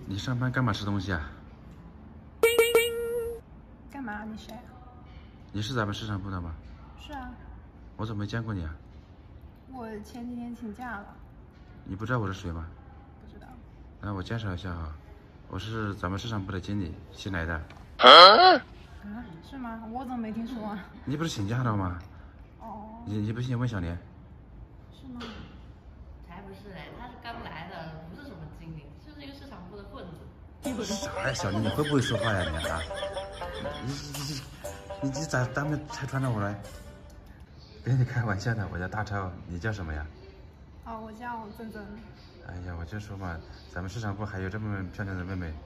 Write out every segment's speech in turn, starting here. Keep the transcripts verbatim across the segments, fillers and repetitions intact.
你上班干嘛吃东西啊？ 干嘛？你谁啊？ 你是咱们市场部的吗？ 是啊。 我怎么没见过你啊？ 我前几天请假了。 你不知道我是谁吗？ 不知道。 那我介绍一下哈，我是咱们市场部的经理，新来的。 啊？啊？是吗？我怎么没听说啊？ 你不是请假了吗？ 哦。你你不信问小莲。 是吗？ 才不是嘞，他是刚来的，不是什么经理，就是一个市场部的混子。 哎，小莲，你会不会说话呀你啊？你你你你你咋当面拆穿了我呢？跟你开玩笑的，我叫大超，你叫什么呀？ 哦，我叫珍珍。 哎呀，我就说嘛，咱们市场部还有这么漂亮的妹妹。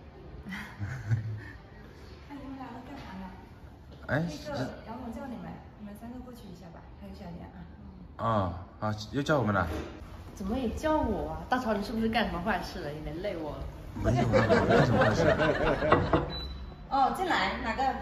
哎，你们俩都干啥呢？ 哎， 那个杨总叫你们，你们三个过去一下吧，还有小莲啊。 哦，啊，又叫我们了。 怎么也叫我啊？大超，你是不是干什么坏事了？有点累我了。 没有啊，我干什么坏事？ 哦，进来，哪个？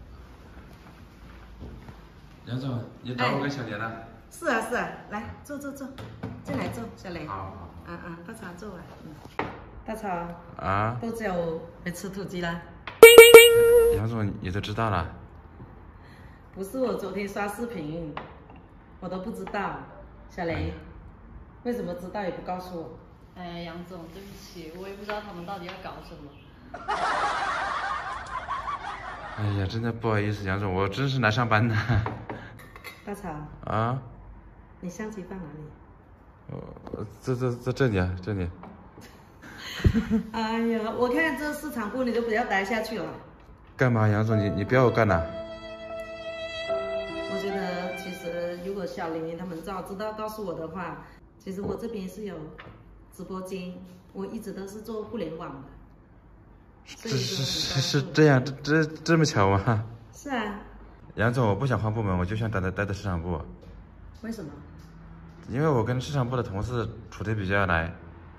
杨总，你找我跟小莲了？ 是啊是啊，来坐坐坐，进来坐，小莲。 好好。 嗯嗯，大超坐啊。嗯。大超。 啊？ 多久没吃土鸡了？ 杨总，你都知道了？ 不是我昨天刷视频，我都不知道。小莲，为什么知道也不告诉我？ 哎，杨总，对不起，我也不知道他们到底要搞什么。 哎呀，真的不好意思，杨总，我真是来上班的。 大超。 啊？ 你相机放哪里？ 哦，这这这这里啊，这里。 哎呀，我看这市场部你就不要待下去了。 干嘛，杨总，你你不要我干了？ 我觉得其实如果小林他们早知道告诉我的话，其实我这边是有直播间，我一直都是做互联网的。 这是是是这样，这这这么巧吗？ 是啊。 杨总，我不想换部门，我就想待在待在市场部。 为什么？ 因为我跟市场部的同事处的比较来。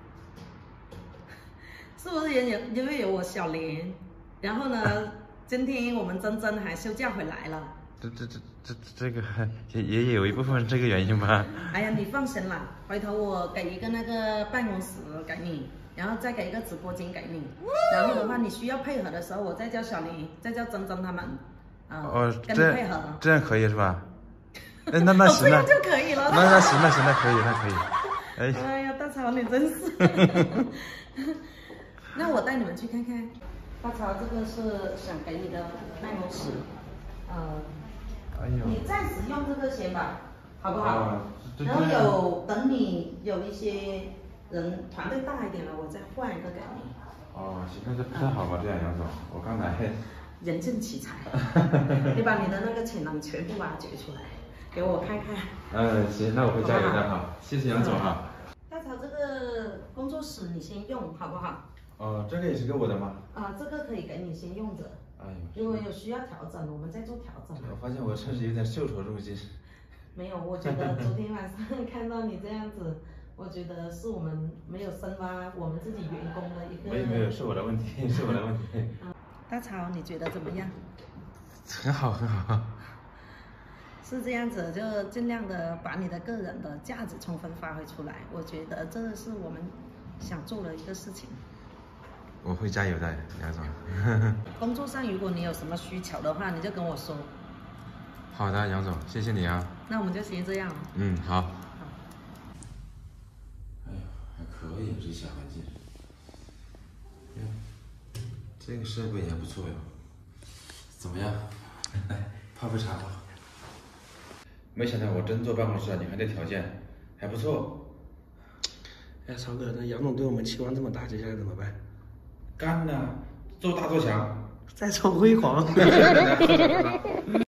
是不是也有因为有我小莲？然后呢，今天我们珍珍还休假回来了。 这这这这这个也也有一部分这个原因吧。 哎呀，你放心啦，回头我给一个那个办公室给你，然后再给一个直播间给你。然后的话，你需要配合的时候，我再叫小莲，再叫珍珍他们，啊、呃， 哦， 跟你配合。 这样可以是吧？哎，那那行了，这样就可以了。 那那行，那行，那可以，那可以。 哎，哎呀，大超你真是。那我带你们去看看。大超，这个是想给你的办公室，呃， 哎呦， 你暂时用这个先吧，好不好？ 啊、 然后有等你有一些人团队大一点了，我再换一个给你。 哦，行，那这不太好吧？这样，杨总，我刚来。 人尽其才，你把你的那个潜能全部挖掘出来，给我看看。 嗯，行，那我会加油的哈，谢谢杨总哈。 大超，这个工作室你先用好不好？ 哦，这个也是给我的吗？ 啊，这个可以给你先用着。 哎呦， 如果有需要调整，我们再做调整。 我发现我真是有点受宠若惊。 没有，我觉得昨天晚上看到你这样子，我觉得是我们没有深挖我们自己员工的一个。 没有没有，是我的问题，是我的问题。 啊，大超，你觉得怎么样？ 很好很好。 是这样子，就尽量的把你的个人的价值充分发挥出来。我觉得这是我们想做的一个事情。 我会加油的，杨总。 工作上如果你有什么需求的话，你就跟我说。 好的，杨总，谢谢你啊。 那我们就先这样了。 嗯，好。 好。 哎呀，还可以，这小环境。呀，这个设备也不错哟。怎么样？来泡杯茶吧。没想到我真坐办公室啊，你还这条件，还不错。 哎，超哥，那杨总对我们期望这么大，接下来怎么办？ 干呐，做大做强， 再创辉煌。